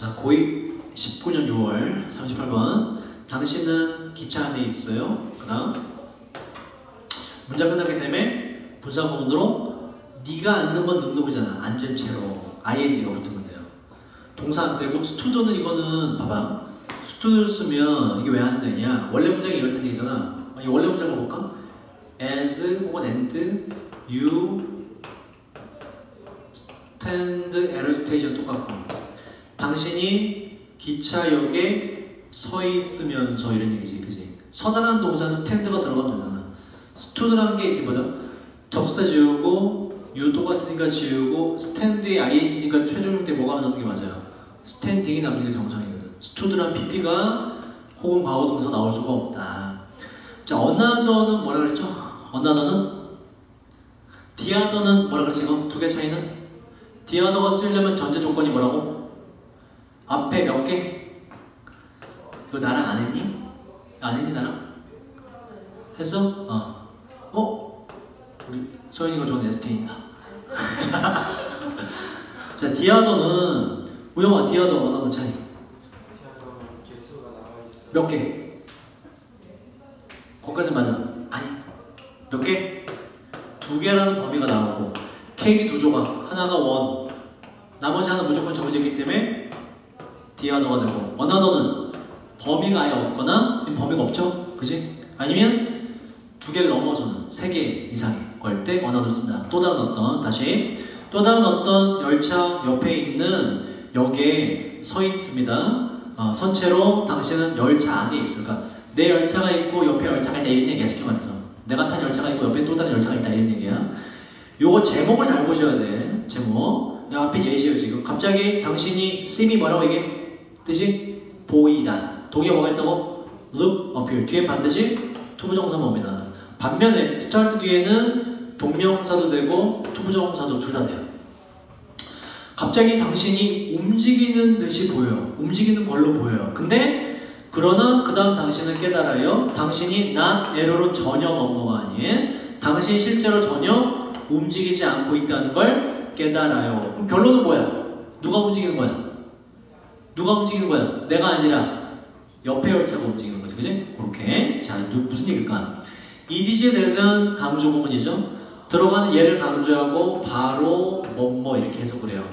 자, 고2 19년 6월 38번. 당신은 기차 안에 있어요. 그 다음 문장 끝났기 때문에 분사구문으로 네가 앉는 건 능동이잖아. 앉은 채로 ing가 붙은 건데요. 동사 안 되고 스투드는 이거는 봐봐. 스투드를 쓰면 이게 왜 안 되냐. 원래 문장이 이렇다는 얘기잖아. 이 원래 문장을 볼까? as 혹은 and you stand at a station 똑같고, 당신이 기차역에 서 있으면서 이런 얘기지, 그지? 서다라는 동사는 스탠드가 들어가면 되잖아. 스투드라는 게 이제 뭐죠? 접사 지우고 you 똑같으니까 지우고 스탠드에 ing니까 최종형 때 뭐가 남는 게 맞아요? 스탠딩이 남는 게 정상이거든. 스투드란 pp가 혹은 과거 동사 나올 수가 없다. 자, another는 뭐라 그랬죠? another는 the other는 뭐라 그랬지? 두 개 차이는? the other가 쓰려면 전제 조건이 뭐라고? 앞에 몇 개? 이거 나랑 안 했니? 안 했니 나랑? 했어? 우리 소연이가 좋은 SK입니다. 자, the other는 우영아, the other another 차이. the other 개수가 나와 있어. 몇 개? 거기까지 맞아. 아니, 몇 개? 두 개라는 범위가 나오고 케이크 두 조각, 하나가 원, 나머지 하나 무조건 정해져 있기 때문에 the other가 되고, another는 범위가 아예 없거나 범위가 없죠? 그지? 아니면 두 개를 넘어서는 세 개 이상의 걸 때 another 쓴다. 또 다른 어떤, 다시 또 다른 어떤 열차 옆에 있는 역에 서 있습니다. 선체로 당신은 열차 안에 있어요. 그러니까 내 열차가 있고 옆에 열차가 있다 이런 얘기야. 쉽게 말해서 내가 탄 열차가 있고 옆에 또 다른 열차가 있다 이런 얘기야. 요거 제목을 잘 보셔야 돼. 제목. 야, 앞에 예시예요. 지금 갑자기 당신이 see이 뭐라고 얘기해? 뜻이 보이다. 동의어 뭐가 있다고? look, appear. 뒤에 반드시 투부정사모입니다. 반면에 start 뒤에는 동명사도 되고 투부정사도 둘 다 돼요. 갑자기 당신이 움직이는 듯이 보여요. 움직이는 걸로 보여요. 근데 그러나 그 다음 당신은 깨달아요. 당신이 not 에러로 전혀 뭐뭐가 아닌 당신이 실제로 전혀 움직이지 않고 있다는 걸 깨달아요. 그럼 결론은 뭐야? 누가 움직이는 거야? 누가 움직이는 거야? 내가 아니라 옆에 열차가 움직이는 거지. 그지? 그렇게. 자, 무슨 얘기일까? EDG에 대해서는 강조 구문이죠. 들어가는 예를 강조하고 바로 뭐뭐 이렇게 해석을 해요.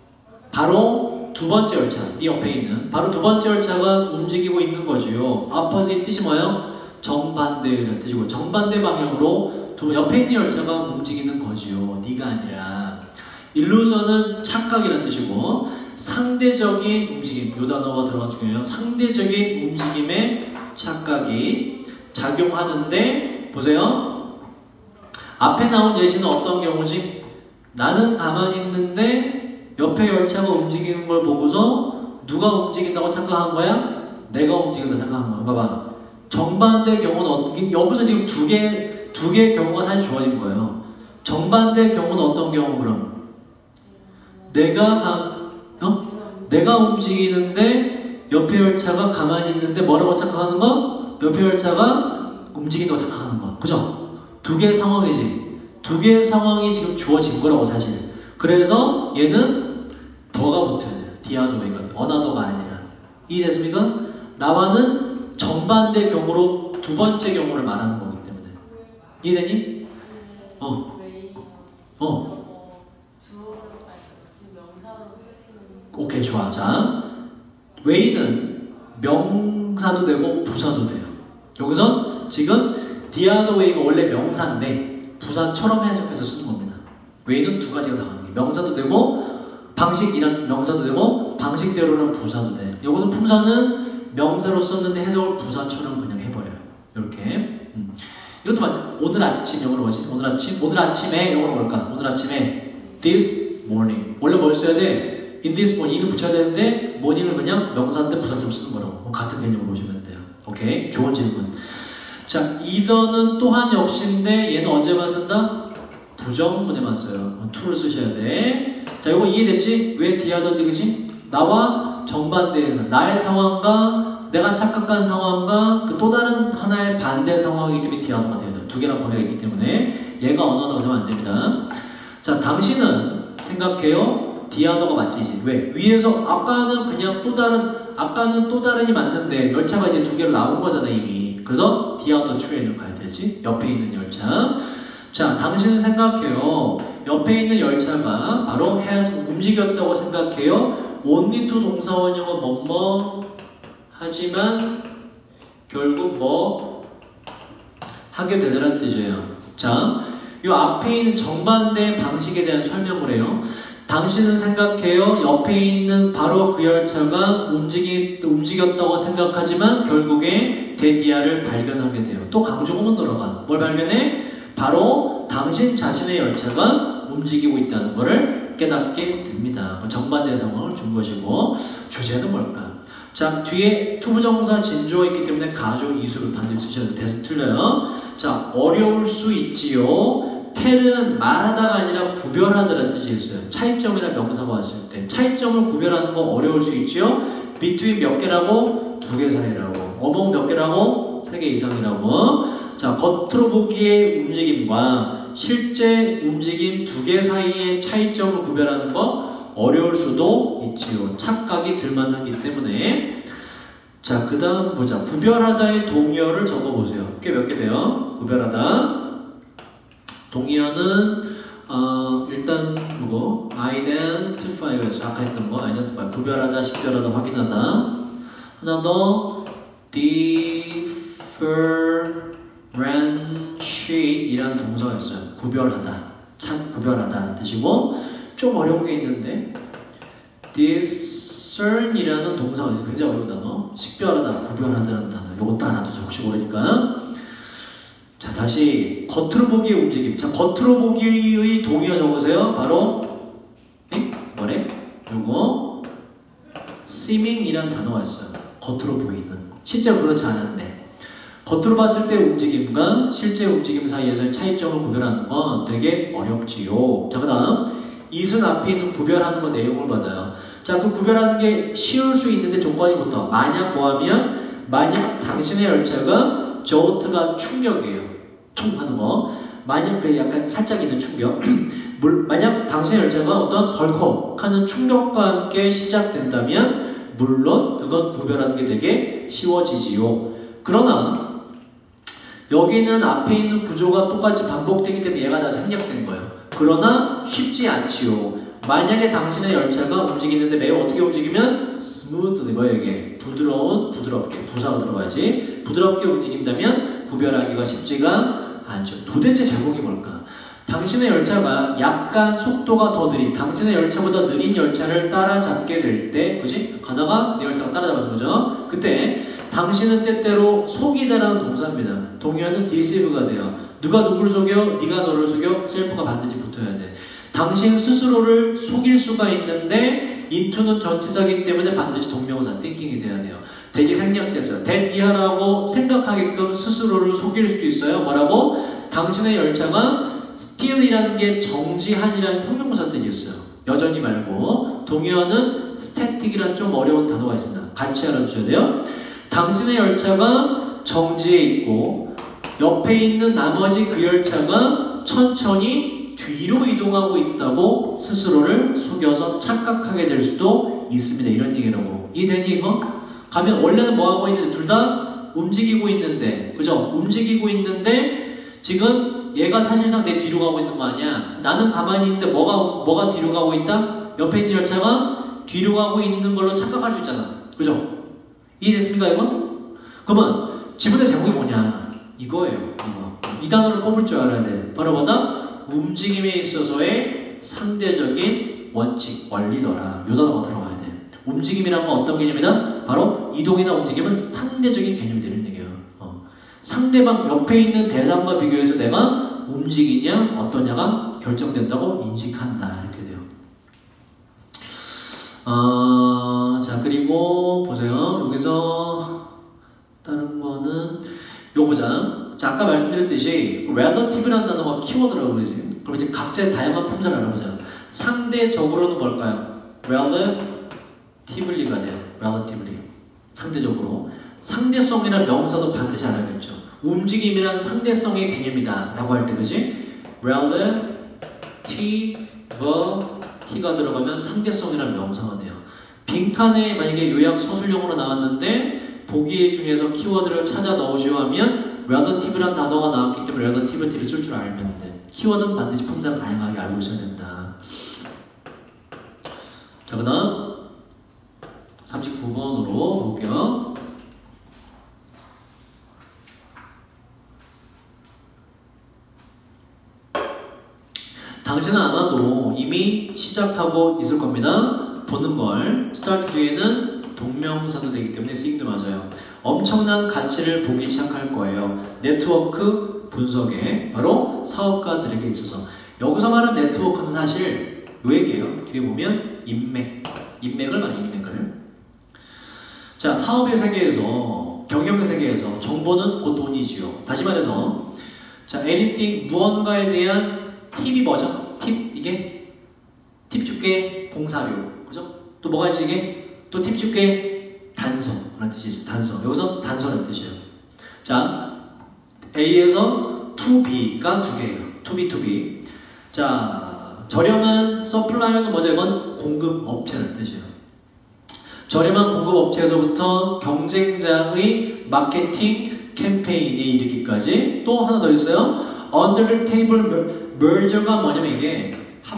바로 두 번째 열차, 네 옆에 있는 바로 두 번째 열차가 움직이고 있는 거지요. opposite 뜻이 뭐예요? 정반대라는 뜻이고, 정반대 방향으로 옆에 있는 열차가 움직이는 거지요. 네가 아니라. illusion은 착각이라는 뜻이고, 상대적인 움직임, 요 단어가 들어간 중요해요. 상대적인 움직임에 착각이 작용하는데, 보세요. 앞에 나온 예시는 어떤 경우지? 나는 가만히 있는데 옆에 열차가 움직이는 걸 보고서 누가 움직인다고 착각한 거야? 내가 움직인다고 착각한 거야. 봐봐. 정반대 경우는 여기서 지금 두 개의 경우가 사실 주어진 거예요. 정반대 경우는 어떤 경우 그럼? 내가 움직이는데 옆에 열차가 가만히 있는데 뭐라고 착각하는 거? 옆에 열차가 움직인다고 착각하는 거. 그죠? 두 개의 상황이지. 두 개의 상황이 지금 주어진 거라고 사실. 그래서 얘는 더가 붙어야 돼요. the other way가 another가 아니라. 이해됐습니까? 나와는 정반대 경우로 두 번째 경우를 말하는 거기 때문에. 이해되니? 오케이, 좋아. 자, way는 명사도 되고 부사도 돼요. 여기선 지금 the other way가 원래 명사인데 부사처럼 해석해서 쓰는 겁니다. way는 두 가지가 나가는 거예요. 명사도 되고 방식이란 명사도 되고 방식대로는 부사도 돼. 여기서 품사는 명사로 썼는데 해석을 부사처럼 그냥 해버려요. 이렇게. 이것도 맞아. 오늘 아침 영어로 뭐지? 오늘 아침에 영어로 뭘까? 오늘 아침에 this morning. 원래 뭘 써야 돼? in this morning 이를 붙여야 되는데 morning을 그냥 명사인데 부사처럼 쓰는 거라고. 같은 개념으로 보시면 돼요. 오케이. 좋은 질문. 자, either는 또한 역시인데 얘는 언제만 쓴다? 부정문에만 써요. to를 쓰셔야 돼. 자, 이거 이해됐지? 왜 the other인지, 그지? 나와 정반대의 나의 상황과 내가 착각한 상황과 그 또 다른 하나의 반대 상황이기 때문에 the other가 돼야 돼요. 두 개나 범위가 있기 때문에 얘가 another가 되면 안 됩니다. 자, 당신은 생각해요. 디아더가 맞지. 왜? 위에서 아까는 그냥 아까는 또 다른이 맞는데 열차가 이제 두 개로 나온 거잖아 이미. 그래서 디아더 트레인을 가야 되지. 옆에 있는 열차. 자, 당신은 생각해요. 옆에 있는 열차가 바로 has 움직였다고 생각해요. only to 동사원형은 뭐뭐 하지만 결국 뭐 하게 되더란 뜻이에요. 자, 이 앞에 있는 정반대 방식에 대한 설명을 해요. 당신은 생각해요. 옆에 있는 바로 그 열차가 움직였다고 생각하지만 결국에 데디아를 발견하게 돼요. 또 강조구문 들어가. 뭘 발견해? 바로 당신 자신의 열차가 움직이고 있다는 것을 깨닫게 됩니다. 정반대 상황을 준 것이고 주제는 뭘까? 자, 뒤에 투부정사 진주어 있기 때문에 가족 이수를 반드시 쓰셔야 돼요. 대서 틀려요. 자, 어려울 수 있지요. 텔은 말하다가 아니라 구별하다라는 뜻이 있어요. 차이점이나 명사가 왔을 때 차이점을 구별하는 거 어려울 수 있지요. between 몇 개라고? 2개 사이라고. 어몽 몇 개라고? 3개 이상이라고. 자, 겉으로 보기의 움직임과 실제 움직임 2개 사이의 차이점을 구별하는 거 어려울 수도 있지요. 착각이 들만하기 때문에. 자, 그 다음 보자. 구별하다의 동의어를 적어보세요. 꽤 몇 개 돼요? 구별하다. 동의어는 일단 뭐고? identify가 있어. 아까 했던 거 identify. 구별하다, 식별하다, 확인하다. 하나 더 differentiate 이라는 동사가 있어요. 구별하다. 참 구별하다는 뜻이고 좀 어려운 게 있는데 discern 이라는 동사가 굉장히 어려운 단어. 식별하다, 구별하다는 단어. 이것도 하나 더 혹시 모르니까. 자, 다시 겉으로 보기의 움직임. 자, 겉으로 보기의 동의어 적으세요. 바로 뭐래? 요거 seeming이라는 단어가 있어요. 겉으로 보이는. 실제로 그렇지 않은데 겉으로 봤을 때 움직임과 실제 움직임 사이에서의 차이점을 구별하는 건 되게 어렵지요. 자, 그 다음 이순 앞에 있는 구별하는 거 내용을 받아요. 자, 그 구별하는 게 쉬울 수 있는데 조건이 붙어. 만약 뭐하면 만약 당신의 열차가 저트가 충격이에요. 총 하는 거. 만약 그 약간 살짝 있는 충격. 만약 당신의 열차가 어떤 덜컥하는 충격과 함께 시작된다면 물론 그건 구별하는 게 되게 쉬워지지요. 그러나 여기는 앞에 있는 구조가 똑같이 반복되기 때문에 얘가 다 생략된 거예요. 그러나 쉽지 않지요. 만약에 당신의 열차가 움직이는데 매우 어떻게 움직이면 smoothly 뭐야 이게 부드럽게 부사가 들어가야지 부드럽게 움직인다면 구별하기가 쉽지가 않죠. 도대체 제목이 뭘까? 당신의 열차가 약간 속도가 더 느린 당신의 열차보다 느린 열차를 따라잡게 될 때 그지? 가다가 내 열차가 따라잡아서 그죠? 그때 당신은 때때로 속이다라는 동사입니다. 동의어는 deceive가 돼요. 누가 누굴 속여? 네가 너를 속여? 셀프가 반드시 붙어야 돼. 당신 스스로를 속일 수가 있는데 into는 전치사이기 때문에 반드시 동명사 thinking이 돼야 돼요. 되게 생략됐어요. 대비하라고 생각하게끔 스스로를 속일 수도 있어요. 뭐라고? 당신의 열차가 still이라는 게 정지한이라는 형용사 뜻이 있어요. 여전히 말고 동의어는 static이라는 좀 어려운 단어가 있습니다. 같이 알아두셔야 돼요. 당신의 열차가 정지해 있고 옆에 있는 나머지 그 열차가 천천히 뒤로 이동하고 있다고 스스로를 속여서 착각하게 될 수도 있습니다. 이런 얘기라고. 이해되니 이거? 가면 원래는 뭐 하고 있는데 둘 다 움직이고 있는데 그죠? 움직이고 있는데 지금 얘가 사실상 내 뒤로 가고 있는 거 아니야. 나는 가만히 있는데 뭐가 뒤로 가고 있다? 옆에 있는 열차가 뒤로 가고 있는 걸로 착각할 수 있잖아. 그죠? 이해됐습니까 이거? 그러면 지문의 제목이 뭐냐? 이거예요. 이 단어를 꼽을 줄 알아야 돼. 바로 뭐다? 움직임에 있어서의 상대적인 원칙, 원리더라. 이 단어가 들어가야 돼. 움직임이란 건 어떤 개념이다? 바로 이동이나 움직임은 상대적인 개념이 되는 얘기예요. 상대방 옆에 있는 대상과 비교해서 내가 움직이냐 어떠냐가 결정된다고 인식한다. 이렇게 돼요. 자, 그리고 보세요. 여기서 다른 거는 요거 보자. 자, 아까 말씀드렸듯이 relative라는 단어가 키워드라고 그러지. 그럼 이제 각자의 다양한 품사를 알아보자. 상대적으로는 뭘까요? relativelly가 돼요. relatively. 상대적으로. 상대성이라는 명사도 반드시 알아야겠죠. 움직임이란 상대성의 개념이다 라고 할 때 그지? relative t가 들어가면 상대성이라는 명사가 돼요. 빈칸에 만약에 요약 서술형으로 나왔는데 보기 중에서 키워드를 찾아 넣으시오 하면 relative란 단어가 나왔기 때문에 relativity를 쓸 줄 알면 돼. 키워드는 반드시 품사를 다양하게 알고 있어야 된다. 자, 그 다음 39번으로 볼게요. 당신은 아마도 이미 시작하고 있을 겁니다. 보는 걸. start 뒤에는 동명사도 되기 때문에 seeing도 맞아요. 엄청난 가치를 보기 시작할 거예요. 네트워크 분석에 바로 사업가들에게 있어서. 여기서 말하는 네트워크는 사실 요 얘기예요. 뒤에 보면 인맥을 말해, 인맥을. 자, 사업의 세계에서, 경영의 세계에서 정보는 곧 돈이지요. 다시 말해서 자, anything, 무언가에 대한 팁이 뭐죠? 이게 팁 줄게 봉사료, 그죠? 또 뭐가 있지 이게? 또 팁 줄게 단서라는 뜻이죠. 단서. 여기서 단서라는 뜻이에요. 자, A에서 to B가 두 개예요. to B, to B. 자, 저렴한 서플라이어는 뭐죠? 이건 공급업체라는 뜻이에요. 저렴한 공급업체에서부터 경쟁자의 마케팅 캠페인에 이르기까지. 또 하나 더 있어요. Under the table merger가 뭐냐면 이게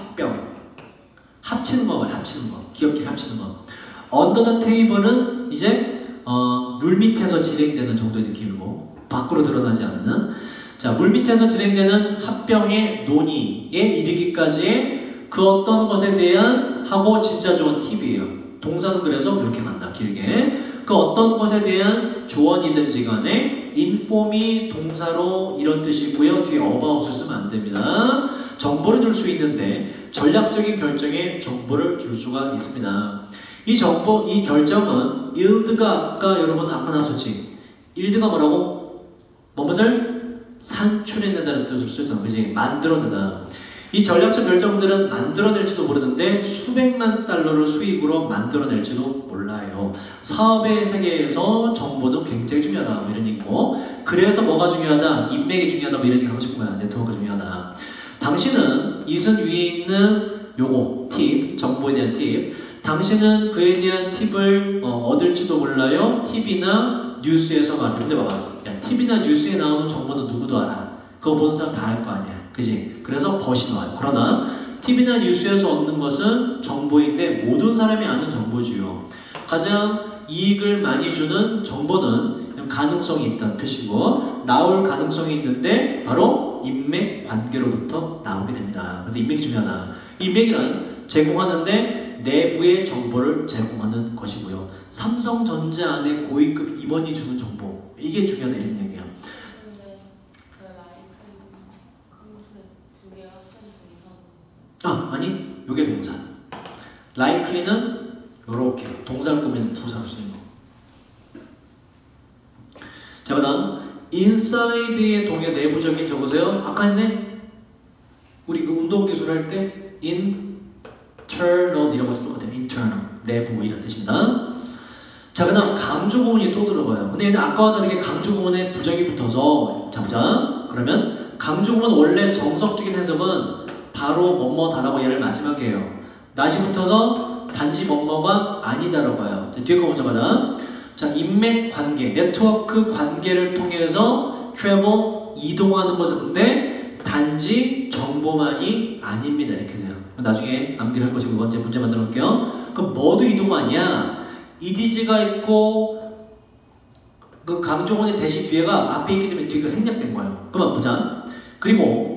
합치는 거 말이야. 합치는 거. 기업끼리 합치는 거. Under the table은 이제 물 밑에서 진행되는 정도의 느낌이고 밖으로 드러나지 않는. 자, 물 밑에서 진행되는 합병의 논의에 이르기까지의 그 어떤 것에 대한 하고 진짜 좋은 팁이에요. 동사는 그래서 이렇게 간다. 길게. 그 어떤 것에 대한 조언이든지 간에 inform이 동사로 이런 뜻이고요. 뒤에 about을 쓰면 안 됩니다. 정보를 줄 수 있는데 전략적인 결정에 정보를 줄 수가 있습니다. 이 정보, 이 결정은 yield가 아까 여러분 아까 나왔었지. yield가 뭐라고? 무엇을 산출해낸다는 뜻을 쓰잖아. 그지? 만들어내다. 이 전략적 결정들은 만들어낼지도 모르는데 수백만 달러를 수익으로 만들어낼지도 몰라요. 사업의 세계에서 정보도 굉장히 중요하다. 뭐 이런 얘기고. 그래서 뭐가 중요하다? 인맥이 중요하다. 뭐 이런 얘기 하고 싶은 거야. 네트워크가 중요하다. 당신은 이선 위에 있는 요거 팁, 정보에 대한 팁. 당신은 그에 대한 팁을 얻을지도 몰라요. TV나 뉴스에서 말해. 근데 봐봐. 야, TV나 뉴스에 나오는 정보는 누구도 알아. 그거 보는 사람 다 알 거 아니야. 그지? 그래서 벗이 나와요. 그러나 TV나 뉴스에서 얻는 것은 정보인데 모든 사람이 아는 정보지요. 가장 이익을 많이 주는 정보는 가능성이 있다는 뜻이고 나올 가능성이 있는데 바로 인맥 관계로부터 나오게 됩니다. 그래서 인맥이 중요하다. 인맥이란 제공하는데 내부의 정보를 제공하는 것이고요. 삼성전자 안에 고위급 임원이 주는 정보 이게 중요하다 이런 얘기야. 아니, 요게 동사. likely는 요렇게 동사를 꾸미는 부사로 쓰는 거. 자, 그 다음 inside의 동의 내부적인 적으세요. 아까 했네? 우리 그 운동기술 할 때 internal 이라고 해서 똑같아요. internal, 내부 이런 뜻입니다. 자, 그 다음 강조 구문이 또 들어가요. 근데 얘는 아까와 다르게 강조 구문에 부정이 붙어서 자, 보자. 그러면 강조 구문 원래 정석적인 해석은 바로 뭐뭐다라고 얘를 마지막에 해요. 낫이 붙어서 단지 뭐뭐가 아니다라고 해요. 자, 뒤에 거 먼저 가자. 자, 인맥 관계, 네트워크 관계를 통해서 travel, 이동하는 것은 근데 단지 정보만이 아닙니다. 이렇게 돼요. 나중에 암기를 할 것이고 두 번째 문제 만들어 볼게요. 그럼 뭐도 이동하냐? ed가 있고 그 강조문의 대시 뒤에가 앞에 있기 때문에 뒤가 생략된 거예요. 그만 보자. 그리고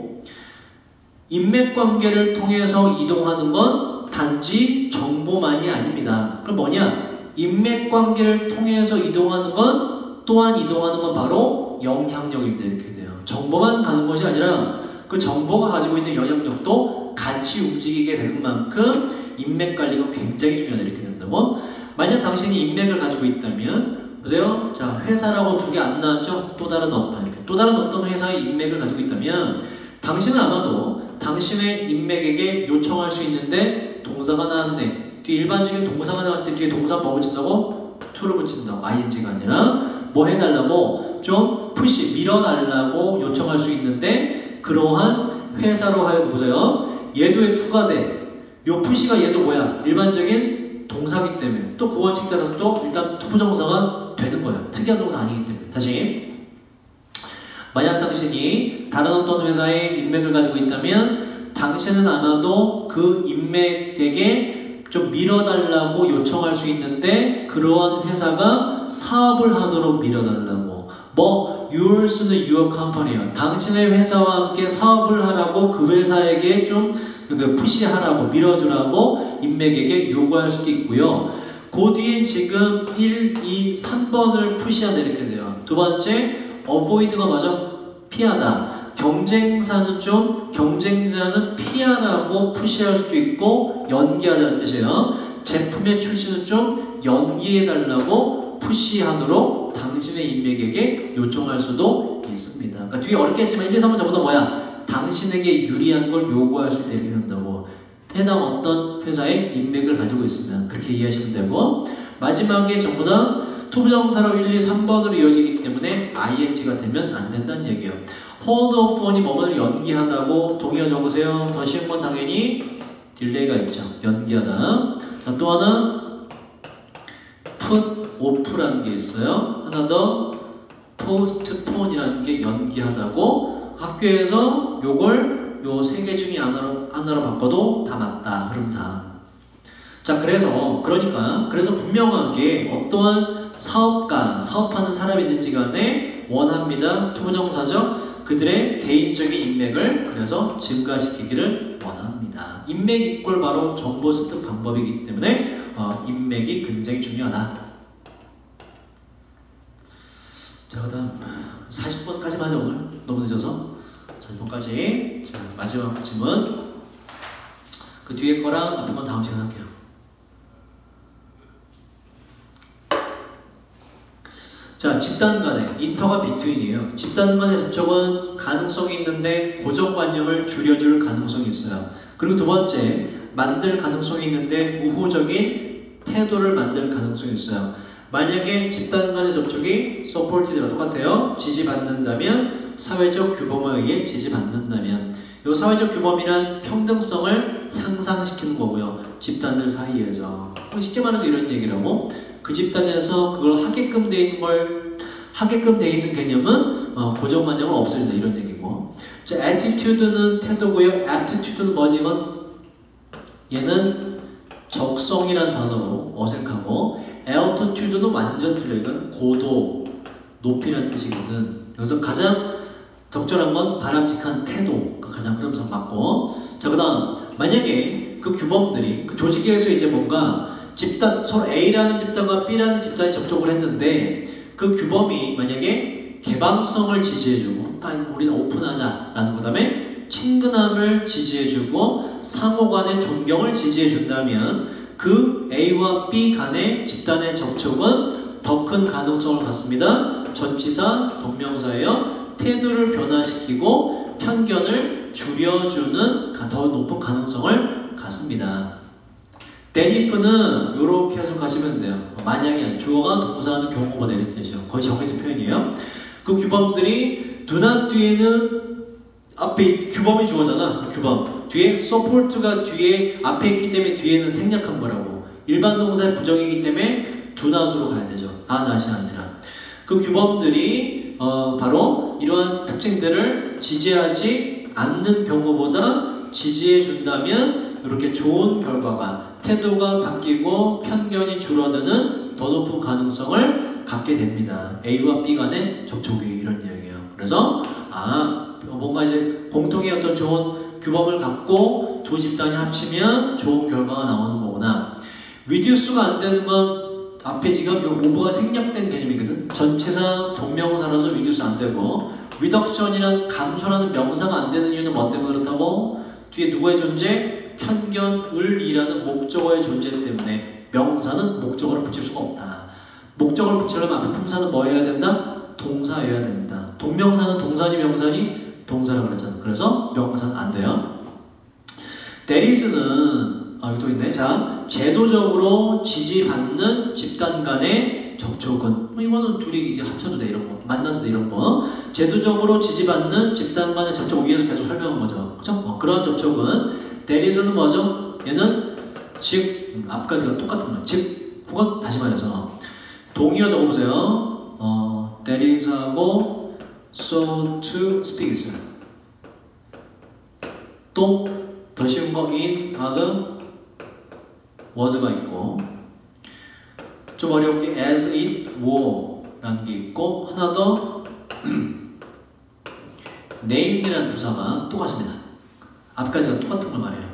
인맥관계를 통해서 이동하는 건 단지 정보만이 아닙니다. 그럼 뭐냐? 인맥관계를 통해서 이동하는 건 또한 이동하는 건 바로 영향력인데 이렇게 돼요. 정보만 가는 것이 아니라 그 정보가 가지고 있는 영향력도 같이 움직이게 되는 만큼 인맥관리가 굉장히 중요하다 이렇게 된다고. 만약 당신이 인맥을 가지고 있다면 보세요. 자, 회사라고 두 개 안 나왔죠? 또 다른 어떤 이렇게. 또 다른 어떤 회사의 인맥을 가지고 있다면 당신은 아마도 당신의 인맥에게 요청할 수 있는데 동사가 나왔는데 뒤에 일반적인 동사가 나왔을 때 뒤에 동사 뭐 붙인다고? to를 붙인다고. ing가 아니라 뭐 해달라고? 좀 푸시, 밀어달라고 요청할 수 있는데 그러한 회사로 하여금 보세요. 얘도 왜 to가 돼? 요 푸시가 얘도 뭐야? 일반적인 동사기 때문에 또 그 원칙 따라서 또 일단 투부정사가 되는 거예요. 특이한 동사 아니기 때문에. 다시 만약 당신이 다른 어떤 회사에 인맥을 가지고 있다면 당신은 아마도 그 인맥에게 좀 밀어달라고 요청할 수 있는데 그러한 회사가 사업을 하도록 밀어달라고 your's는 your company야. 당신의 회사와 함께 사업을 하라고 그 회사에게 좀 푸시하라고 밀어주라고 인맥에게 요구할 수도 있고요. 그 뒤에 지금 1, 2, 3번을 푸시하다 이렇게 돼요. 두 번째 avoid가 맞아? 피하다. 경쟁자는 피하라고 푸시할 수도 있고 연기하다는 뜻이에요. 제품의 출시는 좀 연기해달라고 푸시하도록 당신의 인맥에게 요청할 수도 있습니다. 그러니까 뒤에 어렵게 했지만 1, 2, 3번 전부 다 뭐야? 당신에게 유리한 걸 요구할 수 있다 이렇게 된다고. 해당 어떤 회사의 인맥을 가지고 있으면 그렇게 이해하시면 되고 마지막에 전부 다 투부정사로 1, 2, 3번으로 이어지기 때문에 ing가 되면 안 된다는 얘기예요. hold of on이 뭐뭐를 연기하다고 동의어 적으세요. 더 쉬운 건 당연히 딜레이가 있죠. 연기하다. 자, 또 하나 put off라는 게 있어요. 하나 더 postpone이라는 게 연기하다고. 학교에서 요걸 요 세 개 중에 하나로 바꿔도 다 맞다. 흐름상. 자, 그래서 분명하게 어떠한 사업하는 사람이 있는지 간에 원합니다. 투부정사죠. 그들의 개인적인 인맥을 그래서 증가시키기를 원합니다. 인맥 이꼴 바로 정보 습득 방법이기 때문에 인맥이 굉장히 중요하다. 자, 그 다음 40번까지 하자 오늘. 너무 늦어서 40번까지. 자, 마지막 질문. 그 뒤에 거랑 앞에 건 다음 시간에 할게요. 자, 집단 간의 인터가 비트윈이에요. 집단 간의 접촉은 가능성이 있는데 고정관념을 줄여줄 가능성이 있어요. 그리고 두 번째, 만들 가능성이 있는데 우호적인 태도를 만들 가능성이 있어요. 만약에 집단 간의 접촉이 supported랑 똑같아요. 지지받는다면, 사회적 규범에 의해 지지받는다면, 이 사회적 규범이란 평등성을 향상시키는 거고요. 집단들 사이에서. 쉽게 말해서 이런 얘기라고. 그 집단에서 그걸 하게끔 돼 있는 개념은 고정관념을 없애준다 이런 얘기고. 자, attitude는 태도고요. aptitude는 뭐지 이건? 얘는 적성이란 단어로 어색하고 altitude는 완전 틀려. 이건 고도, 높이란 뜻이거든. 여기서 가장 적절한 건 바람직한 태도가 가장 흐름상 맞고. 자, 그 다음 만약에 그 규범들이 그 조직에서 이제 뭔가 집단, 서로 A라는 집단과 B라는 집단이 접촉을 했는데 그 규범이 만약에 개방성을 지지해주고 우리는 오픈하자라는 그 다음에 친근함을 지지해주고 상호 간의 존경을 지지해준다면 그 A와 B 간의 집단의 접촉은 더 큰 가능성을 갖습니다. 전치사, 동명사예요. 태도를 변화시키고 편견을 줄여주는 더 높은 가능성을 갖습니다. 대입은 이렇게 해석하시면 돼요. 만약에 주어가 동사하는 경우가 되는 뜻이에요. 거의 정해진 표현이에요. 그 규범들이 do not 뒤에는 앞에 규범이 주어잖아. 규범 뒤에 support가 뒤에 앞에 있기 때문에 뒤에는 생략한 거라고. 일반 동사의 부정이기 때문에 do not으로 가야 되죠. not이 아니라. 그 규범들이 바로 이러한 특징들을 지지하지 않는 경우보다 지지해 준다면 이렇게 좋은 결과가, 태도가 바뀌고 편견이 줄어드는 더 높은 가능성을 갖게 됩니다. A와 B 간의 접촉이 이런 이야기예요. 그래서 뭔가 이제 공통의 어떤 좋은 규범을 갖고 두 집단이 합치면 좋은 결과가 나오는 거구나. reduce가 안 되는 건 앞에 지금 이 over가 생략된 개념이거든. 전체사 동명사라서 reduce 안 되고, reduction이란 감소라는 명사가 안 되는 이유는 뭐 때문에 그렇다고? 뒤에 누구의 존재? 편견을 이라는 목적어의 존재 때문에 명사는 목적어를 붙일 수가 없다. 목적어를 붙이려면 앞에 품사는 뭐 해야 된다? 동사여야 된다. 동명사는 동사니 명사니? 동사라고 그랬잖아. 그래서 명사는 안 돼요. 대리스는 여기 또 있네. 자, 제도적으로 지지받는 집단 간의 접촉은 이거는 둘이 이제 합쳐도 돼 이런 거, 만나도 돼 이런 거. 제도적으로 지지받는 집단 간의 접촉 위에서 계속 설명한 거죠. 그렇죠? 그런 접촉은 대리스는 뭐죠? 얘는 즉 앞까지가 똑같은 말. 즉 혹은 다시 말해서 동의어 적어보세요. that is 하고 so to speak 있어요. 또 더 쉬운 거 in 다음 was가 있고 좀 어려운 게 as it were 라는 게 있고 하나 더 named라는 부사가 똑같습니다. 앞까지가 똑같은 걸 말해요.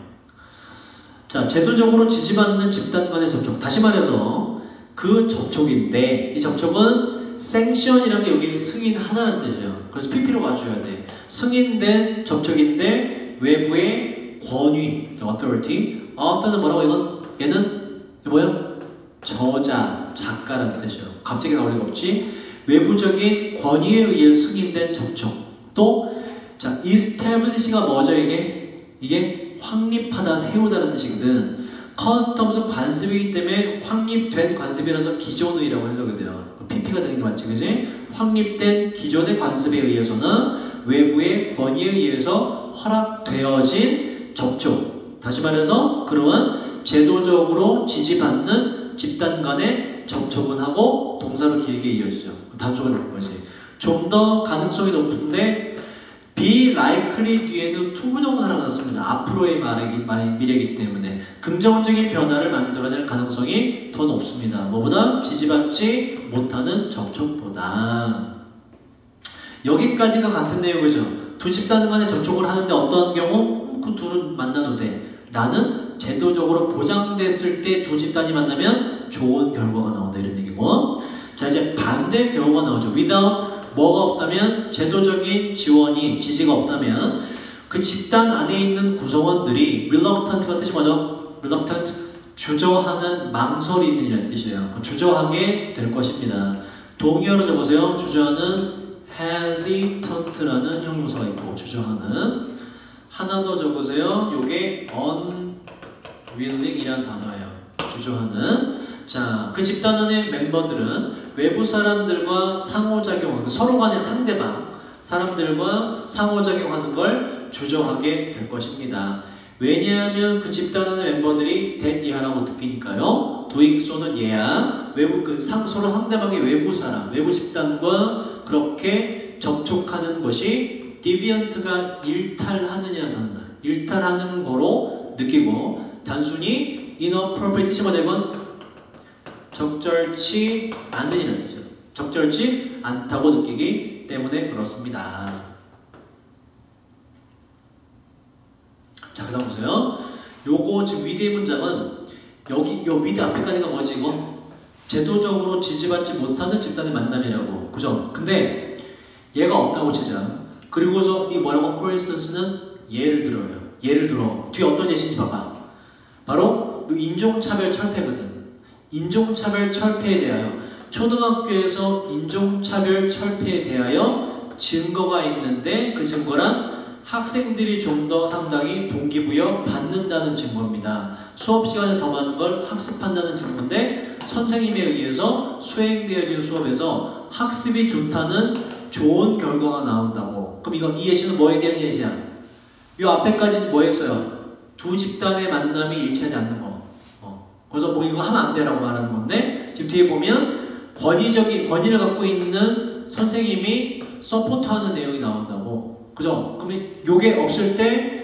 자, 제도적으로 지지받는 집단 간의 접촉. 다시 말해서 그 접촉인데 이 접촉은 sanction이라는 게 여기 승인하다는 뜻이에요. 그래서 PP로 봐줘야 돼. 승인된 접촉인데 외부의 권위, authority. author는 뭐라고 이건? 얘는 뭐야? 저자, 작가라는 뜻이에요. 갑자기 나올 리가 없지. 외부적인 권위에 의해 승인된 접촉. 또 자, establish가 뭐죠 이게? 이게 확립하다, 세우다라는 뜻이거든. customs 관습이기 때문에 확립된 관습이라서 기존의라고 해석이 돼요. PP가 되는 게 맞지, 그지? 확립된 기존의 관습에 의해서는 외부의 권위에 의해서 허락되어진 접촉. 다시 말해서 그러한 제도적으로 지지받는 집단 간의 접촉은 하고 동사로 길게 이어지죠. 단수가 되는 거지. 좀 더 가능성이 높은데 be likely 뒤에도 투부정사가 나왔습니다. 앞으로의 미래이기 때문에 긍정적인 변화를 만들어낼 가능성이 더 높습니다. 뭐보다? 지지받지 못하는 접촉보다. 여기까지가 같은 내용이죠. 두 집단 간의 접촉을 하는데 어떤 경우? 그 둘은 만나도 돼. 라는 제도적으로 보장됐을 때 두 집단이 만나면 좋은 결과가 나온다 이런 얘기고. 자, 이제 반대 경우가 나오죠. without 뭐가 없다면 제도적인 지원이 지지가 없다면 그 집단 안에 있는 구성원들이 reluctant가 뜻이 뭐죠? reluctant 주저하는 망설이는 이라는 뜻이에요. 주저하게 될 것입니다. 동의어로 적으세요. 주저하는 hesitant라는 형용사가 있고 주저하는 하나 더 적으세요. 요게 unwilling이라는 단어예요. 주저하는. 자, 그 집단 안의 멤버들은 외부 사람들과 상호작용, 서로 간의 상대방 사람들과 상호작용하는 걸 주저하게 될 것입니다. 왜냐하면 그 집단 안의 멤버들이 that 이하라고 느끼니까요. doing so는 얘야. 외부 서로 상대방의 외부 사람, 외부 집단과 그렇게 접촉하는 것이 deviant가 일탈하느냐는 단어다. 일탈하는 거로 느끼고 단순히 inappropriate 뜻이 뭐냐면 적절치 않으니라는 뜻이죠. 적절치 않다고 느끼기 때문에 그렇습니다. 자, 그 다음 보세요. 요거 지금 위드의 문장은 여기 요 위드 앞에까지가 뭐지 이거? 제도적으로 지지받지 못하는 집단의 만남이라고. 그죠? 근데 얘가 없다고 치자. 그리고서 이 뭐라고 for instance는 예를 들어요. 예를 들어 뒤에 어떤 예시인지 봐봐. 바로 인종차별 철폐거든. 인종차별 철폐에 대하여 초등학교에서 인종차별 철폐에 대하여 증거가 있는데 그 증거란 학생들이 좀 더 상당히 동기부여 받는다는 증거입니다. 수업 시간에 더 많은 걸 학습한다는 증거인데 선생님에 의해서 수행되어진 수업에서 학습이 좋다는 좋은 결과가 나온다고. 그럼 이 예시는 뭐에 대한 예시야? 이 앞에까지는 뭐 했어요? 두 집단의 만남이 일치하지 않는 거. 그래서 뭐 이거 하면 안 돼라고 말하는 건데 지금 뒤에 보면 권위를 갖고 있는 선생님이 서포트하는 내용이 나온다고. 그죠? 그러면 요게 없을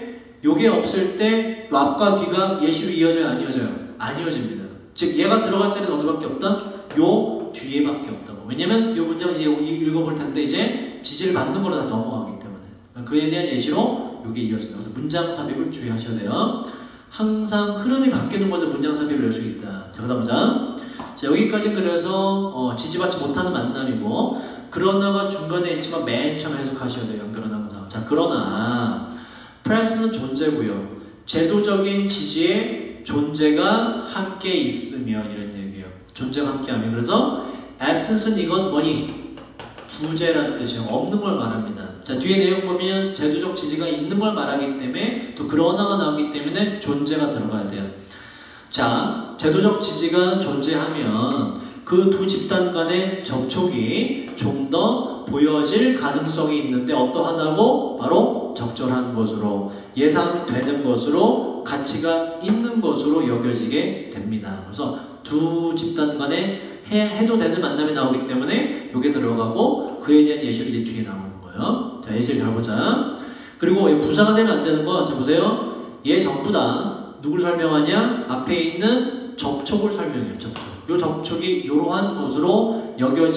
때 앞과 뒤가 예시로 이어져요? 안 이어져요? 안 이어집니다. 즉 얘가 들어갈 자리는 어디밖에 없다? 요 뒤에밖에 없다고. 왜냐면 요 문장 이제 읽어볼 텐데 이제 지지를 받는 걸로 다 넘어가기 때문에 그에 대한 예시로 요게 이어진다. 그래서 문장 삽입을 주의하셔야 돼요. 항상 흐름이 바뀌는 것을 문장 삽입을 할 수 있다. 자, 그다음 문장. 자, 여기까지 그래서 지지받지 못하는 만남이고 그러나가 중간에 있지만 맨 처음에 해석하셔야 돼요. 연결은 항상. 자, 그러나 프레스는 존재고요. 제도적인 지지의 존재가 함께 있으면 이런 얘기예요. 존재가 함께하면. 그래서 absence는 이건 뭐니? 부재라는 뜻이에요. 없는 걸 말합니다. 자, 뒤에 내용 보면 제도적 지지가 있는 걸 말하기 때문에 또 그러나가 나오기 때문에 존재가 들어가야 돼요. 자, 제도적 지지가 존재하면 그 두 집단 간의 접촉이 좀 더 보여질 가능성이 있는데 어떠하다고? 바로 적절한 것으로 예상되는 것으로 바로 가치가 있는 것으로 여겨지게 됩니다. 그래서 두 집단 간에 해도 되는 만남이 나오기 때문에 이게 들어가고 그에 대한 예절이 이제 뒤에 나오는 거예요. 자, 예절 잘 보자. 그리고 부사가 되면 안 되는 건, 자 보세요. 얘 전부 다 누굴 설명하냐? 앞에 있는 접촉을 설명해요. 접촉. 이 접촉이 이러한 것으로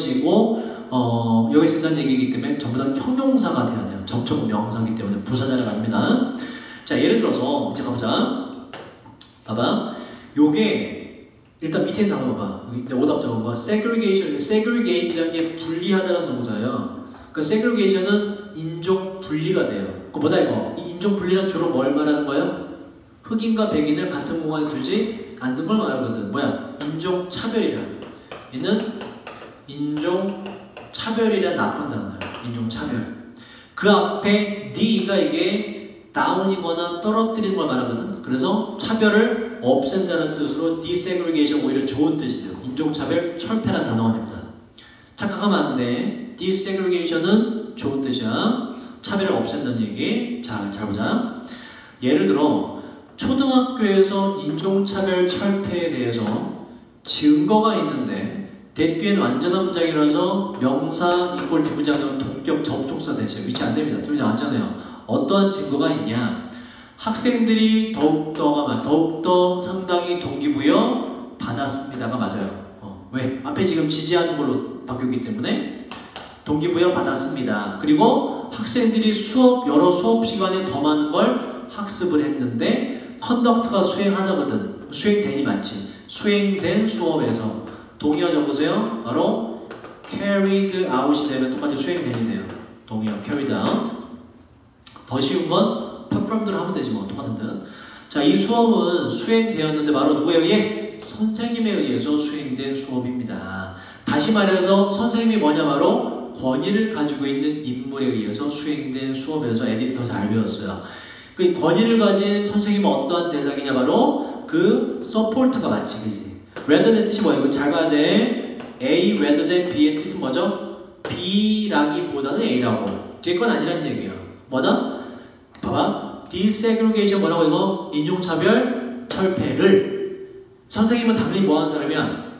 여겨진다는 얘기이기 때문에 전부 다 형용사가 돼야 돼요. 접촉은 명사이기 때문에 부사자가 아닙니다. 자, 예를 들어서 이제 가보자. 봐봐. 요게 일단 밑에 있는 단어 봐봐. 여기 오답 적은 거. segregate이라는 게 분리하다는 동사예요. 그 segregation은 인종 분리가 돼요. 그 뭐다 이거? 이 인종 분리는 주로 뭘 말하는 거야? 흑인과 백인을 같은 공간에 두지 않는 걸 말하거든. 뭐야? 인종 차별이라. 얘는 인종 차별이란 나쁜 단어예요. 인종 차별. 그 앞에 D가 이게 다운이거나 떨어뜨리는 걸 말하거든. 그래서 차별을 없앤다는 뜻으로 desegregation 오히려 좋은 뜻이에요. 인종차별 철폐란 단어가 됩니다. 착각하면 안 돼. desegregation은 좋은 뜻이야. 차별을 없앤다는 얘기. 자, 잘 보자. 예를 들어 초등학교에서 인종차별 철폐에 대해서 증거가 있는데 대뒤엔 완전한 문장이라서 명사 이꼴 뒷문장은 동격 접촉사 대신 위치 안 됩니다. 뒷문장 완전해요. 어떠한 증거가 있냐? 학생들이 더욱더 상당히 동기부여 받았습니다가 맞아요. 왜? 앞에 지금 지지하는 걸로 바뀌었기 때문에 동기부여 받았습니다. 그리고 학생들이 여러 수업 시간에 더 많은 걸 학습을 했는데 컨덕트가 수행하다거든. 수행된이 맞지. 수행된 수업에서 동의어 적으세요. 바로 carried out이 되면 똑같이 수행된이네요. 동의어 carried out. 더 쉬운 건 performed로 하면 되지 뭐. 똑같은 뜻. 자, 이 수업은 수행되었는데 바로 누구에 의해? 선생님에 의해서 수행된 수업입니다. 다시 말해서 선생님이 뭐냐? 바로 권위를 가지고 있는 인물에 의해서 수행된 수업에서 애들이 더 잘 배웠어요. 그 권위를 가진 선생님은 어떠한 대상이냐? 바로 그 support가 맞지, 그지? rather than 뜻이 뭐야? 이거 잘 봐야 돼. A rather than B의 뜻은 뭐죠? B라기보다는 A라고. 뒤에 건 아니란 얘기예요. 뭐다? 봐봐. desegregation 뭐라고 이거? 인종차별 철폐를. 선생님은 당연히 뭐하는 사람이야?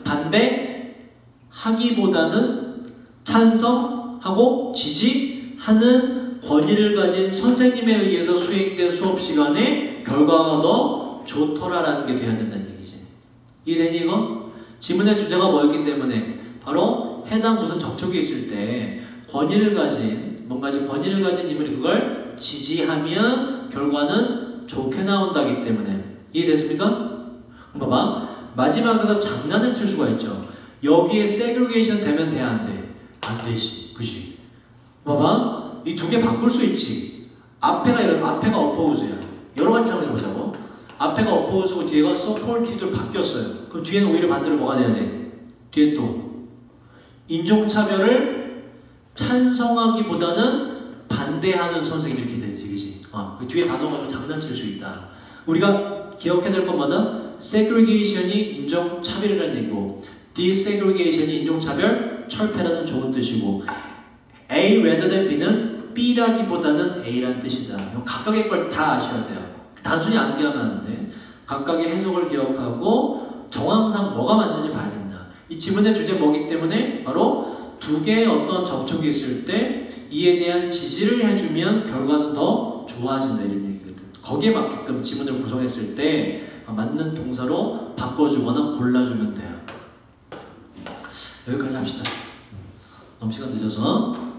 반대하기보다는 찬성하고 지지하는 권위를 가진 선생님에 의해서 수행된 수업 시간에 결과가 더 좋더라라는 게 돼야 된다는 얘기지. 이해되니 이거? 지문의 주제가 뭐였기 때문에 바로 해당 무슨 접촉이 있을 때 권위를 가진 인물이 그걸 지지하면 결과는 좋게 나온다기 때문에. 이해됐습니까? 그럼 봐봐. 마지막에서 장난을 칠 수가 있죠. 여기에 segregation 되면 돼, 안 돼? 안 되지. 그지? 봐봐. 이 두 개 바꿀 수 있지. 앞에가 oppose야. 여러 가지 상황을 보자고. 앞에가 oppose고 뒤에가 supported로 바뀌었어요. 그럼 뒤에는 오히려 반대로 뭐가 돼야 돼? 뒤에 또 인종차별을 찬성하기보다는 반대하는 선생님 이렇게 되지, 그지? 그 뒤에 단어가 장난칠 수 있다. 우리가 기억해야 될 것마다 segregation이 인종차별이라는 얘기고 desegregation이 인종차별 철폐라는 좋은 뜻이고 A rather than B는 B라기보다는 A라는 뜻이다. 각각의 걸 다 아셔야 돼요. 단순히 암기하면 안 돼. 각각의 해석을 기억하고 정황상 뭐가 맞는지 봐야 된다. 이 지문의 주제 뭐기 때문에 바로 두 개의 어떤 접촉이 있을 때 이에 대한 지지를 해주면 결과는 더 좋아진다 이런 얘기거든. 거기에 맞게끔 지문을 구성했을 때 맞는 동사로 바꿔주거나 골라주면 돼요. 여기까지 합시다. 너무 시간 늦어서.